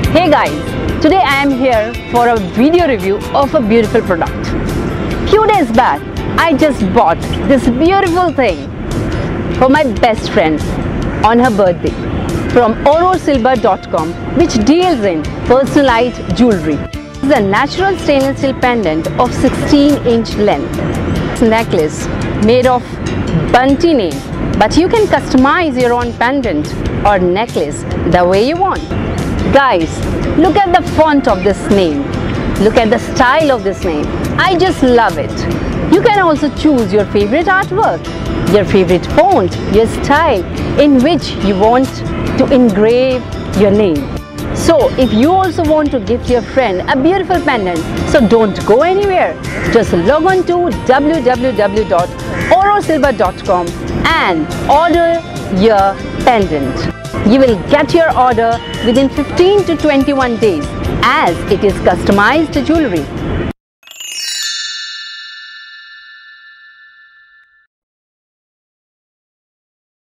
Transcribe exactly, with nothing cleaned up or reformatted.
Hey guys, today I am here for a video review of a beautiful product. Few days back, I just bought this beautiful thing for my best friend on her birthday from Orosilber dot com, which deals in personalized jewelry. It's a natural stainless steel pendant of sixteen inch length. It's a necklace made of bunty nail, but you can customize your own pendant or necklace the way you want. Guys, look at the font of this name. Look at the style of this name. I just love it. You can also choose your favorite artwork, your favorite font, your style in which you want to engrave your name. So if you also want to gift your friend a beautiful pendant, so don't go anywhere. Just log on to w w w dot orosilber dot com and order your pendant. You will get your order within fifteen to twenty-one days as it is customized jewelry.